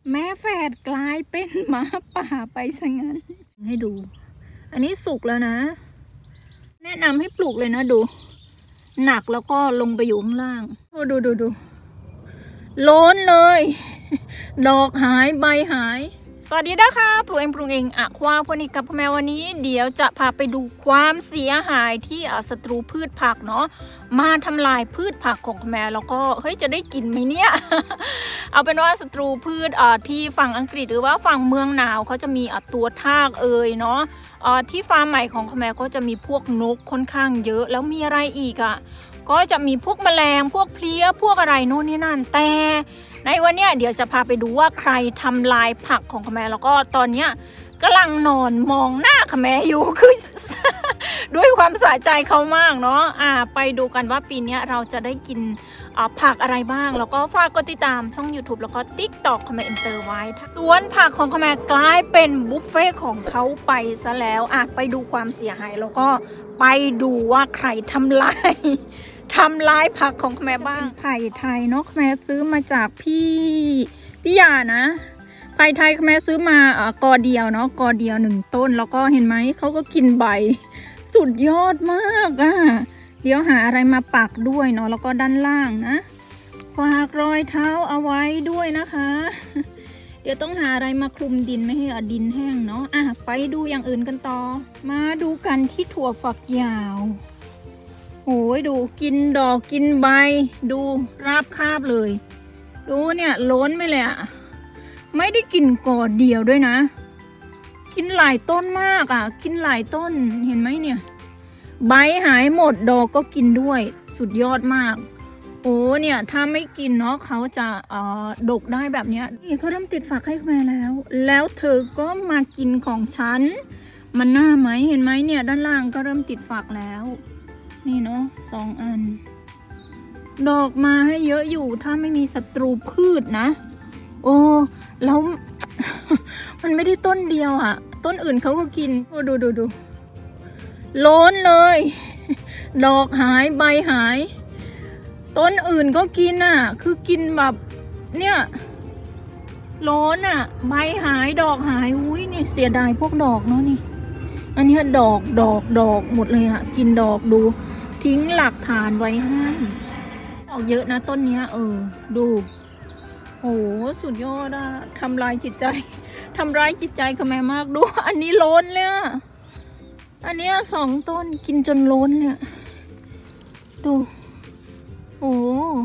แม่แฝดกลายเป็นหมาป่าไปซะงั้นให้ดูอันนี้สุกแล้วนะแนะนำให้ปลูกเลยนะดูหนักแล้วก็ลงไปอยู่ข้างล่างดูโล้นเลยดอกหายใบหายสวัสดีนะคะปลูกเองอะความพนิกับพ่อแม่วันนี้เดี๋ยวจะพาไปดูความเสียหายที่ศัตรูพืชผักเนาะมาทำลายพืชผักของพ่อแม่แล้วก็เฮ้ยจะได้กินไหมเนี่ย เอาเป็นว่าศัตรูพืชที่ฝั่งอังกฤษหรือว่าฝั่งเมืองหนาวเขาจะมีตัวทากเนาะที่ฟาร์มใหม่ของพ่อแม่ก็จะมีพวกนกค่อนข้างเยอะแล้วมีอะไรอีกก็จะมีพวกแมลงพวกเพลี้ยพวกอะไรโน่นนี่นั่นแต่ในวันนี้เดี๋ยวจะพาไปดูว่าใครทำลายผักของขแมแล้วก็ตอนนี้กำลังนอนมองหน้าขแมอยู่คือ ด้วยความสะใจเขามากเนาะไปดูกันว่าปีนี้เราจะได้กินผักอะไรบ้างแล้วก็ฝากกดติดตามช่อง YouTube แล้วก็ TikTok ขแมเอ็นเตอร์ไว้ส่วนผักของขแมกลายเป็นบุฟเฟ่ของเขาไปซะแล้วไปดูความเสียหายแล้วก็ไปดูว่าใครทำลายผักของแม่บ้างไผ่ไทยเนาะแม่ซื้อมาจากพี่ยานะไผ่ไทยแม่ซื้อมากอเดียวเนาะกอเดียว1 ต้นแล้วก็เห็นไหมเขาก็กินใบสุดยอดมากเดี๋ยวหาอะไรมาปักด้วยเนาะแล้วก็ด้านล่างนะฝากรอยเท้าเอาไว้ด้วยนะคะเดี๋ยวต้องหาอะไรมาคลุมดินไม่ให้ดินแห้งเนาะไปดูอย่างอื่นกันต่อมาดูกันที่ถั่วฝักยาวโอ้ยดูกินดอกกินใบดูราบคาบเลยดูเนี่ยล้นไม่เลยไม่ได้กินก่อนเดียวด้วยนะกินหลายต้นมากกินหลายต้นเห็นไหมเนี่ยใบหายหมดดอกก็กินด้วยสุดยอดมากโอ้เนี่ยถ้าไม่กินเนาะเขาจะดกได้แบบเนี้ยนี่เขาเริ่มติดฝักให้แม่แล้วเธอก็มากินของฉันมันน่าไหมเห็นไหมเนี่ยด้านล่างก็เริ่มติดฝักแล้วนี่เนาะ2 อันดอกมาให้เยอะอยู่ถ้าไม่มีศัตรูพืชนะโอ้แล้ว มันไม่ได้ต้นเดียวต้นอื่นเขาก็กินดูโล้นเลย ดอกหายใบหายต้นอื่นก็กินคือกินแบบเนี่ยโล้นใบหายดอกหายอุ้ยเนี่ยเสียดายพวกดอกเนาะนี่อันนี้ดอกหมดเลยกินดอกดูทิ้งหลักฐานไว้ให้ดอกเยอะนะต้นเนี้ยดูโหสุดยอดทำร้ายจิตใจขแม่มากดูอันนี้ล้นเลยอันนี้2 ต้นกินจนล้นเนี่ยดูโอ้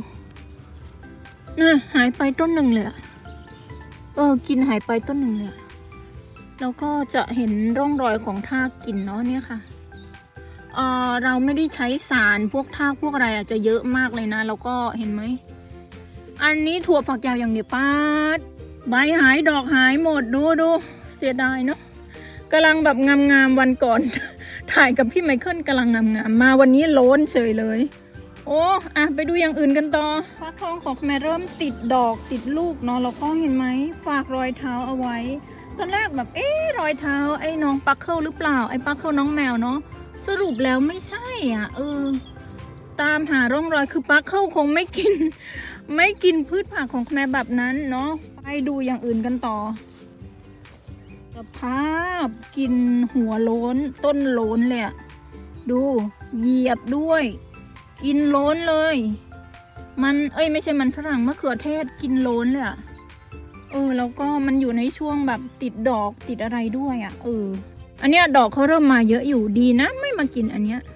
น่ะหายไปต้นหนึ่งเลยกินหายไปต้นหนึ่งเลยแล้วก็จะเห็นร่องรอยของทากกินเนาะเนี่ยค่ะเราไม่ได้ใช้สารพวกทากพวกอะไรจะเยอะมากเลยนะแล้วก็เห็นไหมอันนี้ถั่วฝักยาวอย่างเดียวป้าดใบหายดอกหายหมดดูเสียดายเนาะกำลังแบบงามวันก่อน ถ่ายกับพี่ไมเคิลกำลังงามมาวันนี้โล้นเฉยเลยโอ้ไปดูอย่างอื่นกันต่อฟักทองของแม่เริ่มติดดอกติดลูกเนาะแล้วก็เห็นไหมฝากรอยเท้าเอาไว้ตอนแรกแบบรอยเท้าไอ้น้องปักเคิลหรือเปล่าไอ้ปักเคิลน้องแมวเนาะสรุปแล้วไม่ใช่ตามหาร่องรอยคือปักเคิลคงไม่กินพืชผักของแม่แบบนั้นเนาะไปดูอย่างอื่นกันต่อสภาพกินหัวโล้นต้นโล้นเลยดูเหยียบด้วยกินโล้นเลยมันไม่ใช่มันฝรั่งมะเขือเทศกินโล้นเลยแล้วก็มันอยู่ในช่วงแบบติดดอกติดอะไรด้วยอันเนี้ยดอกเขาเริ่มมาเยอะอยู่ดีนะไม่มากินอันเนี้ย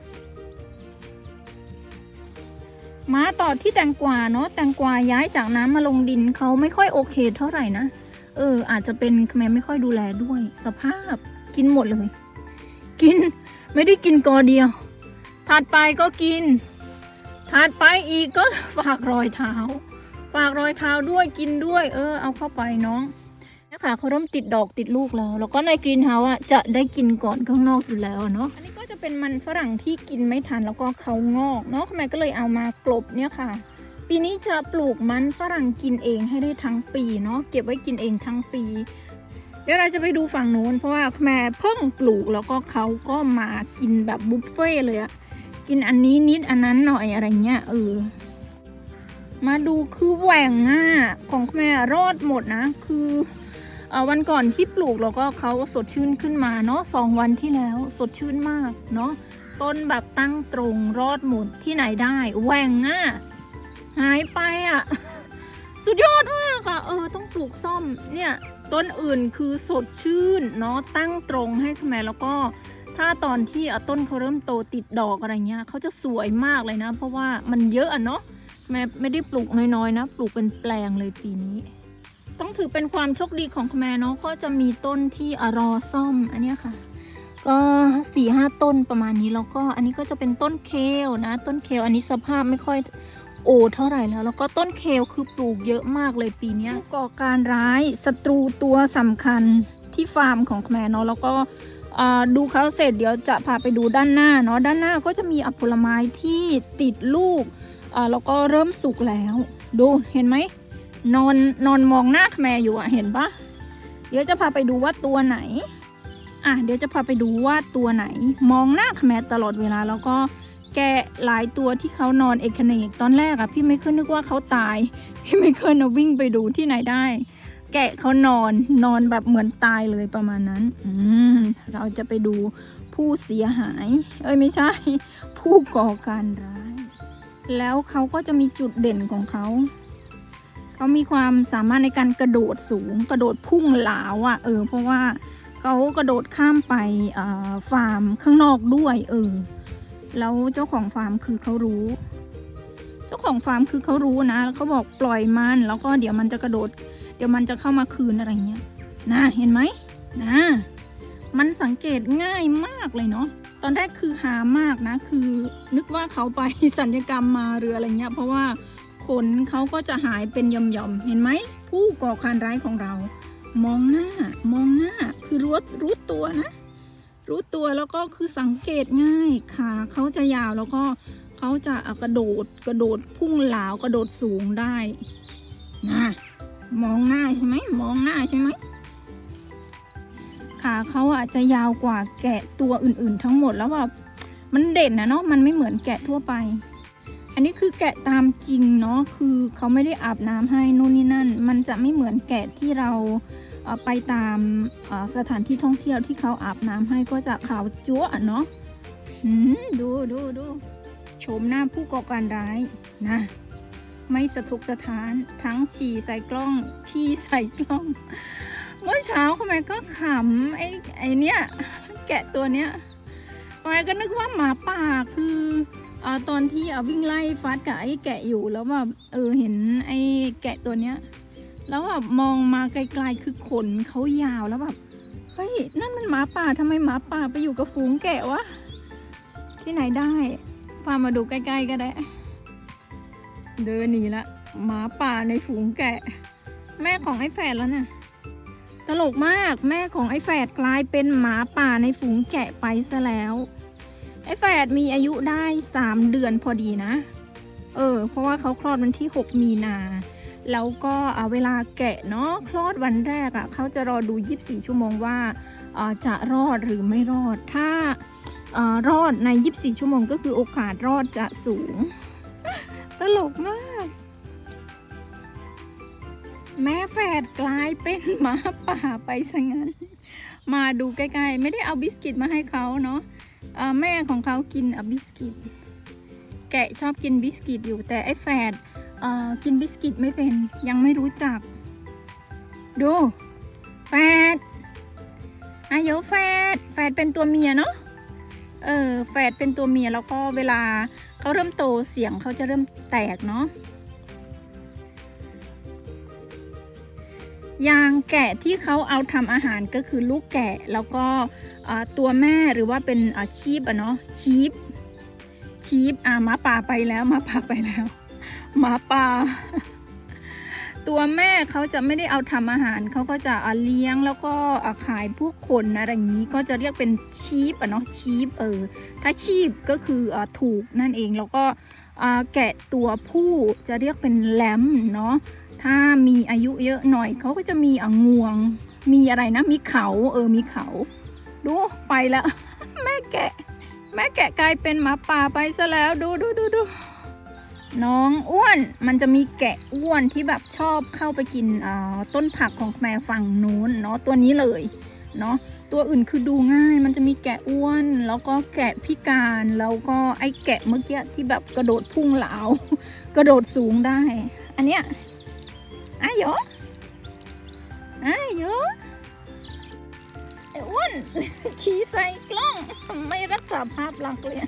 มาต่อที่แตงกวาเนาะแตงกวาย้ายจากน้ำมาลงดินเขาไม่ค่อยโอเคเท่าไหร่นะอาจจะเป็นแม่ไม่ค่อยดูแลด้วยสภาพกินหมดเลยกินไม่ได้กินกอเดียวถัดไปก็กินถัดไปอีกก็ฝากรอยเท้าด้วยกินด้วยเอาเข้าไปน้องนะคะเขาเริ่มติดดอกติดลูกแล้วก็ในกรีนเฮาส์จะได้กินก่อนข้างนอกอยู่แล้วเนาะอันนี้ก็จะเป็นมันฝรั่งที่กินไม่ทันแล้วก็เขางอกเนาะแม่ก็เลยเอามากลบเนี่ยค่ะปีนี้จะปลูกมันฝรั่งกินเองให้ได้ทั้งปีเนาะเก็บไว้กินเองทั้งปีเดี๋ยวเราจะไปดูฝั่งโน้นเพราะว่าแม่เพิ่งปลูกแล้วก็เขาก็มากินแบบบุฟเฟ่เลยกินอันนี้นิดอันนั้นหน่อยอะไรเงี้ยมาดูคือแหว่งของแม่รอดหมดนะคือวันก่อนที่ปลูกเราก็เขาสดชื่นขึ้นมาเนาะ2 วันที่แล้วสดชื่นมากเนาะต้นแบบตั้งตรงรอดหมดที่ไหนได้แหว่งหายไปสุดยอดมากต้องปลูกซ่อมเนี่ยต้นอื่นคือสดชื่นเนาะตั้งตรงให้แม่แล้วก็ถ้าตอนที่ต้นเขาเริ่มโตติดดอกอะไรเงี้ยเขาจะสวยมากเลยนะเพราะว่ามันเยอะเนาะแม่ไม่ได้ปลูกน้อยๆนะปลูกเป็นแปลงเลยปีนี้ต้องถือเป็นความโชคดีของแม่เนาะก็จะมีต้นที่รอซ่อมอันนี้ค่ะก็4-5 ต้นประมาณนี้แล้วก็อันนี้ก็จะเป็นต้นเคลนะต้นเคลอันนี้สภาพไม่ค่อยเท่าไหร่แล้วก็ต้นเคลคือปลูกเยอะมากเลยปีนี้ก่อการร้ายศัตรูตัวสำคัญที่ฟาร์มของแม่เนาะแล้วก็ดูเขาเสร็จเดี๋ยวจะพาไปดูด้านหน้าเนาะด้านหน้าก็จะมีผลไม้ที่ติดลูกแล้วก็เริ่มสุกแล้วดูเห็นไหมนอนมองหน้าแม่อยู่เห็นปะเดี๋ยวจะพาไปดูว่าตัวไหนเดี๋ยวจะพาไปดูว่าตัวไหนมองหน้าแม่ตลอดเวลาแล้วก็แกะหลายตัวที่เขานอนเอกเนกตอนแรกพี่ไม่เคยนึกว่าเขาตายพี่ไม่เคยวิ่งไปดูที่ไหนได้แกะเขานอนแบบเหมือนตายเลยประมาณนั้นเราจะไปดูผู้เสียหายไม่ใช่ผู้ก่อการร้ายแล้วเขาก็จะมีจุดเด่นของเขามีความสามารถในการกระโดดสูงกระโดดพุ่งหลาวเพราะว่าเขากระโดดข้ามไปฟาร์มข้างนอกด้วยแล้วเจ้าของฟาร์มคือเขารู้เจ้าของฟาร์มคือเขารู้นะเขาบอกปล่อยมันแล้วก็เดี๋ยวมันจะกระโดดเดี๋ยวมันจะเข้ามาคืนอะไรเงี้ยนะเห็นไหมนะมันสังเกตง่ายมากเลยเนาะตอนแรกคือหามากนะคือนึกว่าเขาไปศัลยกรรมมาหรืออะไรเงี้ยเพราะว่าขนเขาก็จะหายเป็นหย่อมๆเห็นไหมผู้ก่อการร้ายของเรามองหน้าคือรู้ตัวนะรู้ตัวแล้วก็คือสังเกตง่ายขาเขาจะยาวแล้วก็เขาจะกระโดดพุ่งหลาวกระโดดสูงได้นะมองหน้าใช่ไหมขาเขาจะยาวกว่าแกะตัวอื่นๆทั้งหมดแล้วแบบมันเด่นนะเนาะมันไม่เหมือนแกะทั่วไปอันนี้คือแกะตามจริงเนาะคือเขาไม่ได้อาบน้ำให้นู่นนี่นั่นมันจะไม่เหมือนแกะที่เราไปตามสถานที่ท่องเที่ยวที่เขาอาบน้ำให้ก็จะขาวจั๊วเนาะดูชมหน้าผู้ก่อการร้ายนะไม่สะทกสะท้านทั้งฉี่ใส่กล้องขี้ใส่กล้องเมื่อเช้าทำไมก็ขำไอ้เนี้ยแกะตัวเนี้ยทำไมก็นึกว่าหมาป่าคือตอนที่วิ่งไล่ฟัดกับไอ้แกะอยู่แล้วแบบเห็นไอ้แกะตัวเนี้ยแล้วแบบมองมาไกลๆคือขนเขายาวแล้วแบบเฮ้ยนั่นมันหมาป่าทำไมหมาป่าไปอยู่กับฝูงแกะวะที่ไหนได้พามาดูใกล้ๆก็ได้เดินหนีละหมาป่าในฝูงแกะแม่ของไอ้แฝดแล้วนะตลกมากแม่ของไอ้แฝดกลายเป็นหมาป่าในฝูงแกะไปซะแล้วไอ้แฝดมีอายุได้3 เดือนพอดีนะเพราะว่าเขาคลอดวันที่6 มีนาแล้วก็เวลาแกะเนาะคลอดวันแรกเขาจะรอดู24 ชั่วโมงว่าจะรอดหรือไม่รอดถ้ารอดใน24 ชั่วโมงก็คือโอกาสรอดจะสูงตลกมากแม่แฝดกลายเป็นหมาป่าไปซะงั้นมาดูใกล้ๆไม่ได้เอาบิสกิตมาให้เขาเนาะแม่ของเขากินบิสกิตแกะชอบกินบิสกิตอยู่แต่ไอ้แฝดกินบิสกิตไม่เป็นยังไม่รู้จักดูแฝดแฝดเป็นตัวเมียเนาะแฝดเป็นตัวเมียแล้วก็เวลาเขาเริ่มโตเสียงเขาจะเริ่มแตกเนาะอย่างแกะที่เขาเอาทำอาหารก็คือลูกแกะแล้วก็ตัวแม่หรือว่าเป็นชีพเนาะชีพหมาป่าไปแล้วหมาป่าตัวแม่เขาจะไม่ได้เอาทำอาหารเขาก็จะเลี้ยงแล้วก็ขายพวกขนอะไรอย่างนี้ก็จะเรียกเป็นชีพเนาะชีพถ้าชีพก็คือถูกนั่นเองแล้วก็แกะตัวผู้จะเรียกเป็นแลมเนาะถ้ามีอายุเยอะหน่อยเขาก็จะมีงวงมีอะไรนะมีเขามีเขาดูไปแล้ว แม่แกะกลายเป็นหมาป่าไปซะแล้วดูน้องอ้วนมันจะมีแกะอ้วนที่แบบชอบเข้าไปกินต้นผักของแม่ฝั่งนู้นเนาะตัวนี้เลยเนาะตัวอื่นคือดูง่ายมันจะมีแกะอ้วนแล้วก็แกะพิการแล้วก็ไอ้แกะเมื่อกี้ที่แบบกระโดดพุ่งเหลากระโดดสูงได้อันเนี้ยไอ้โยไอ้อ้วนชี้ใส่กล้องไม่รักษาภาพลักษณ์เลย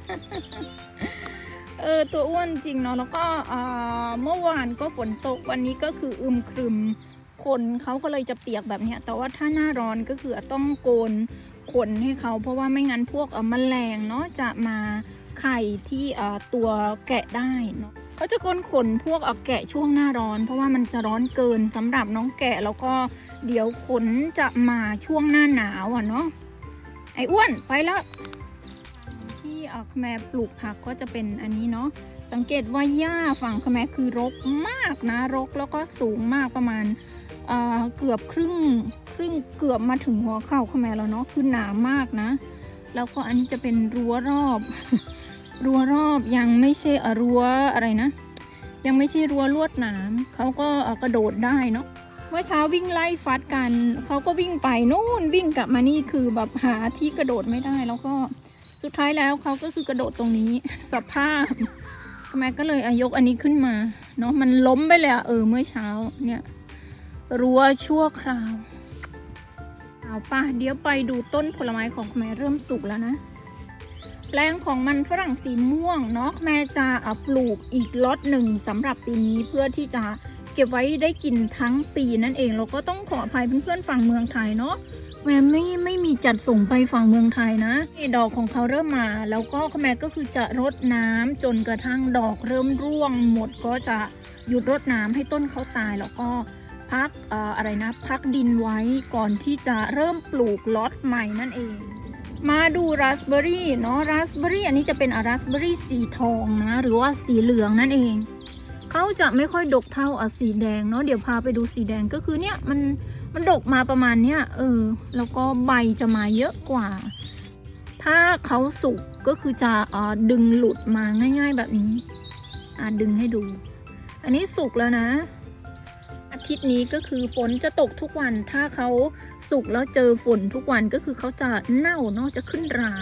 ตัวอ้วนจริงเนาะแล้วก็เมื่อวานก็ฝนตกวันนี้ก็คืออึมครึมขนเขาก็เลยจะเปียกแบบนี้แต่ว่าถ้าหน้าร้อนก็คือต้องโกนขนให้เขาเพราะว่าไม่งั้นพวกแมลงเนาะจะมาไข่ที่ตัวแกะได้เนาะเขาจะโกนขนพวกแกะช่วงหน้าร้อนเพราะว่ามันจะร้อนเกินสำหรับน้องแกะแล้วก็เดี๋ยวขนจะมาช่วงหน้าหนาวเนาะไอ้อ้วนไปแล้วที่แคมปลูกผักก็จะเป็นอันนี้เนาะสังเกตว่าหญ้าฝั่งแคมคือรกมากนะรกแล้วก็สูงมากประมาณเกือบครึ่งเกือบมาถึงหัวเข่าแคมแล้วเนาะคือหนามากนะแล้วก็อันนี้จะเป็นรั้วรอบยังไม่ใช่รั้วอะไรนะยังไม่ใช่รั้วลวดหนามเขาก็กระโดดได้เนาะเมื่อเช้าวิ่งไล่ฟัดกันเขาก็วิ่งไปนู่นวิ่งกลับมานี่คือแบบหาที่กระโดดไม่ได้แล้วก็สุดท้ายแล้วเขาก็คือกระโดดตรงนี้สภาพทำไมก็เลยยกอันนี้ขึ้นมาเนาะมันล้มไปเลยเมื่อเช้าเนี่ยรั้วชั่วคราวเอาป่ะเดี๋ยวไปดูต้นผลไม้ของแม่เริ่มสุกแล้วนะแปลงของมันฝรั่งสีม่วงเนาะแม่จะปลูกอีกล็อตหนึ่งสำหรับปีนี้เพื่อที่จะเก็บไว้ได้กินทั้งปีนั่นเองเราก็ต้องขออภัยเพื่อนๆฝั่งเมืองไทยเนาะแม่ไม่มีจัดส่งไปฝั่งเมืองไทยนะดอกของเขาเริ่มมาแล้วก็แม่ก็คือจะรดน้ำจนกระทั่งดอกเริ่มร่วงหมดก็จะหยุดรดน้ำให้ต้นเขาตายแล้วก็พักพักดินไว้ก่อนที่จะเริ่มปลูกล็อตใหม่นั่นเองมาดูราสเบอร์รี่เนาะราสเบอร์รี่อันนี้จะเป็นราสเบอร์รี่สีทองนะหรือว่าสีเหลืองนั่นเองเขาจะไม่ค่อยดกเท่าสีแดงเนาะเดี๋ยวพาไปดูสีแดงก็คือเนี่ยมันดกมาประมาณเนี้ยแล้วก็ใบจะมาเยอะกว่าถ้าเขาสุกก็คือจะดึงหลุดมาง่ายๆแบบนี้ดึงให้ดูอันนี้สุกแล้วนะอาทิตย์นี้ก็คือฝนจะตกทุกวันถ้าเขาสุกแล้วเจอฝนทุกวันก็คือเขาจะเน่าเนาะจะขึ้นรา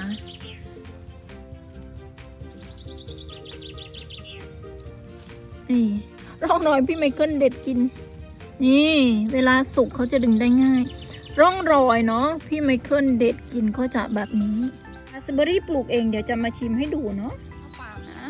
นี่ร่องรอยพี่ไมเคิลเด็ดกินนี่เวลาสุกเขาจะดึงได้ง่ายร่องรอยเนาะพี่ไมเคิลเด็ดกินเขาจะแบบนี้ราสเบอร์รี่ปลูกเองเดี๋ยวจะมาชิมให้ดูเนาะเปล่านะ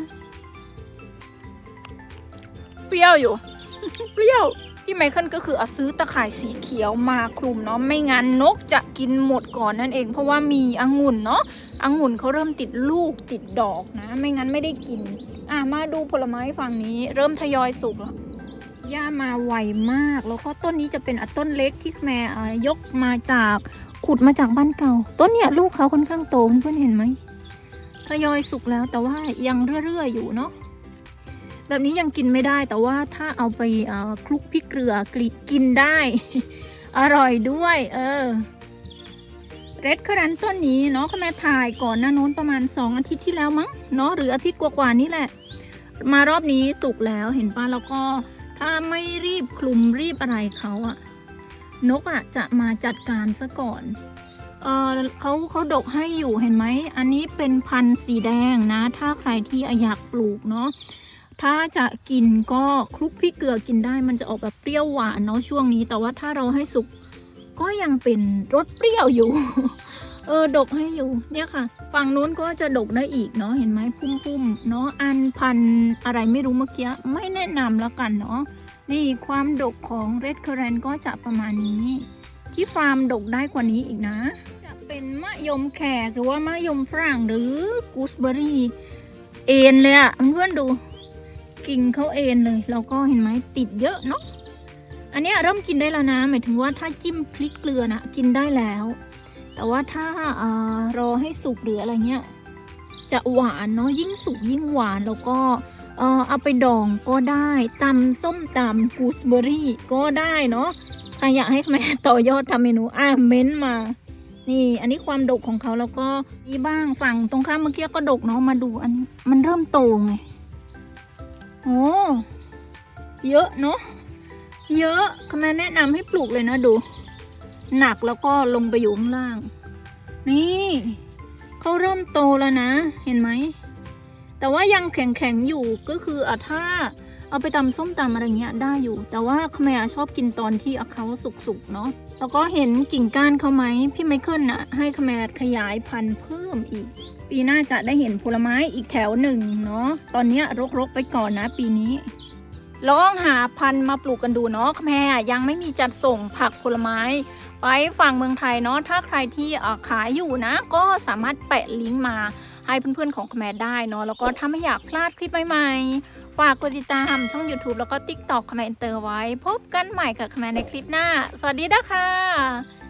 เปรี้ยวอยู่ เปรี้ยวพี่ไมเคิลก็คือซื้อตะข่ายสีเขียวมาคลุมเนาะไม่งั้นนกจะกินหมดก่อนนั่นเองเพราะว่ามีองุ่นเนาะองุ่นเขาเริ่มติดลูกติดดอกนะไม่งั้นไม่ได้กินมาดูผลไม้ฝั่งนี้เริ่มทยอยสุกแล้วหญ้ามาไวมากแล้วก็ต้นนี้จะเป็นต้นเล็กที่แม่ยกมาจากขุดมาจากบ้านเก่าต้นเนี่ยลูกเขาค่อนข้างโตเพื่อนเห็นไหมทยอยสุกแล้วแต่ว่ายังเรื่อยๆอยู่เนาะแบบนี้ยังกินไม่ได้แต่ว่าถ้าเอาไปคลุกพริกเกลือกินได้ อร่อยด้วยเรดเคอรันต้นนี้เนาะแม่ถ่ายก่อนหน้านู้นประมาณ2 อาทิตย์ที่แล้วมั้งเนาะหรืออาทิตย์กว่าๆนี่แหละมารอบนี้สุกแล้วเห็นป่ะแล้วก็ถ้าไม่รีบคลุมรีบอะไรเขานกจะมาจัดการซะก่อนเขาดกให้อยู่เห็นไหมอันนี้เป็นพันธุ์สีแดงนะถ้าใครที่อยากปลูกเนาะถ้าจะกินก็คลุกพริกเกลือกินได้มันจะออกแบบเปรี้ยวหวานเนาะช่วงนี้แต่ว่าถ้าเราให้สุกก็ยังเป็นรสเปรี้ยวอยู่ ดกให้อยู่เนี่ยค่ะฝั่งนู้นก็จะดกได้อีกเนาะเห็นไหมพุ่มๆเนาะอันพันอะไรไม่รู้เมื่อกี้ไม่แนะนำแล้วกันเนาะนี่ความดกของเรดเคอรันก็จะประมาณนี้ที่ฟาร์มดกได้กว่านี้อีกนะจะเป็นมะยมแขกหรือว่ามะยมฝรั่งหรือกูสเบอร์รี่เอ็นเลยเพื่อนดูกิ่งเขาเอ็นเลยแล้วก็เห็นไหมติดเยอะเนาะอันนี้เริ่มกินได้แล้วนะหมายถึงว่าถ้าจิ้มพริกเกลือนะกินได้แล้วแต่ว่าถ้ารอให้สุกหรืออะไรเงี้ยจะหวานเนาะยิ่งสุกยิ่งหวานแล้วก็เอาไปดองก็ได้ตำส้มตำกูสเบอร์รี่ก็ได้เนาะใครอยากให้แม่ต่อยอดทำเมนูเม้นมานี่อันนี้ความดกของเขาแล้วก็นี่บ้างฝั่งตรงข้ามเมื่อกี้ก็ดกเนาะมาดูอันมันเริ่มโตไงโอ้เยอะเนาะเยอะแม่แนะนำให้ปลูกเลยนะดูหนักแล้วก็ลงไปอยู่ข้างล่างนี่เขาเริ่มโตแล้วนะเห็นไหมแต่ว่ายังแข็งอยู่ก็คือถ้าเอาไปตำส้มตำอะไรเงี้ยได้อยู่แต่ว่าแม่ชอบกินตอนที่เขาสุกๆเนาะแล้วก็เห็นกิ่งก้านเขาไหมพี่ไมเคิลน่ะให้แม่ขยายพันธุ์เพิ่มอีกปีหน้าจะได้เห็นผลไม้อีกแถวหนึ่งเนาะตอนนี้รกๆไปก่อนนะปีนี้ลองหาพันธุ์มาปลูกกันดูเนาะแม่ยังไม่มีจัดส่งผักผลไม้ไปฝั่งเมืองไทยเนาะถ้าใครที่ขายอยู่นะก็สามารถแปะลิงก์มาให้เพื่อนๆของแม่ได้เนาะแล้วก็ถ้าไม่อยากพลาดคลิปใหม่ๆฝากกดติดตามช่อง YouTube แล้วก็ TikTok แม่อินเตอร์ไว้พบกันใหม่กับแม่ในคลิปหน้าสวัสดีนะคะ